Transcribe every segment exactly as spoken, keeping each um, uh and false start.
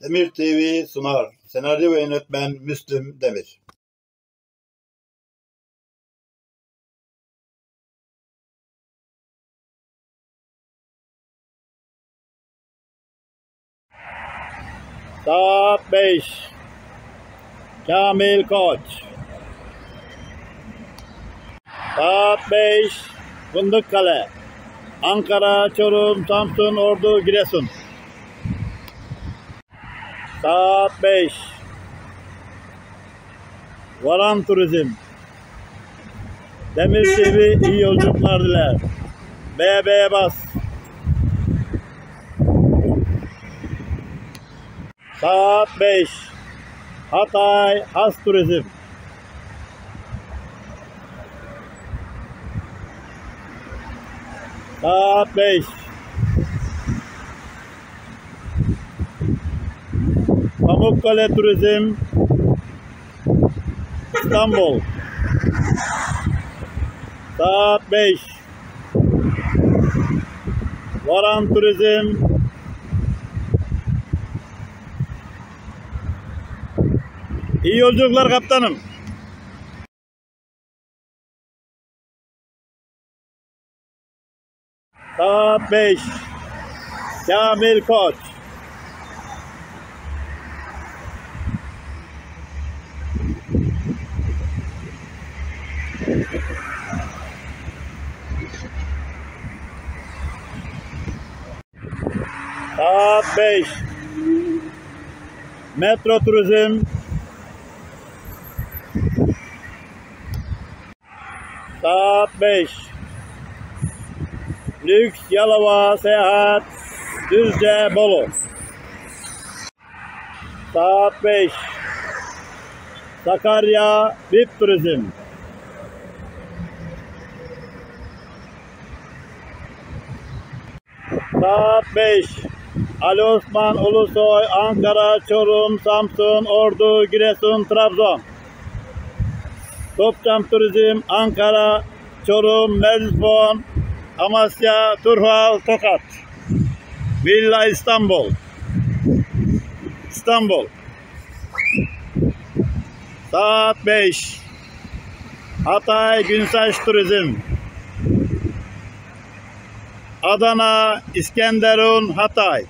Demir T V sunar. Senaryo ve yönetmen Müslüm Demir. Saat beş. Kamil Koç. Saat beş. Fındıkkale. Ankara, Çorum, Samsun, Ordu, Giresun. Saat beş. Varan Turizm. Demir T V iyi yolculuklar diler. B B'ye bas. Saat beş. Hatay Has Turizm. Saat beş. Pamukkale Turizm İstanbul. Saat beş. Varan Turizm İyi yolculuklar kaptanım. Saat beş. Kamil Koç. Saat beş. Metro Turizm. Saat beş. Lüks Yalova Seyahat Düzce Bolu. Saat beş. Sakarya V I P Turizm. Saat beş. Ali Osman Ulusoy Ankara, Çorum, Samsun, Ordu, Giresun, Trabzon. Topçam Turizm Ankara, Çorum, Merzbon, Amasya, Turhal, Tokat. Villa İstanbul. İstanbul. Saat beş. Hatay Günsaç Turizm. Adana, İskenderun, Hatay.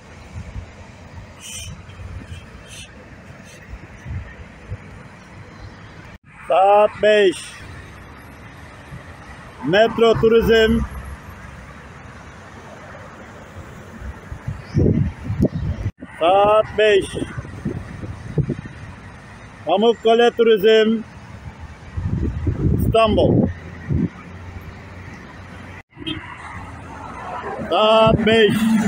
Saat beş. Metro Turizm. Saat beş. Pamukkale Turizm İstanbul. Saat beş.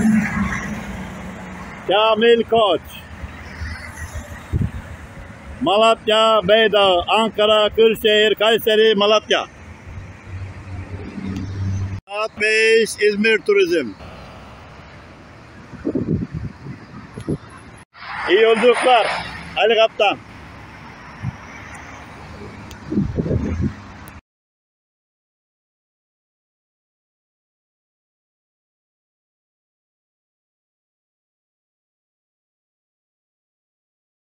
Kamil Koç. Malatya, Beydağ, Ankara, Kırşehir, Kayseri, Malatya. Saat beş. İzmir Turizm. İyi yolculuklar Ali Kaptan.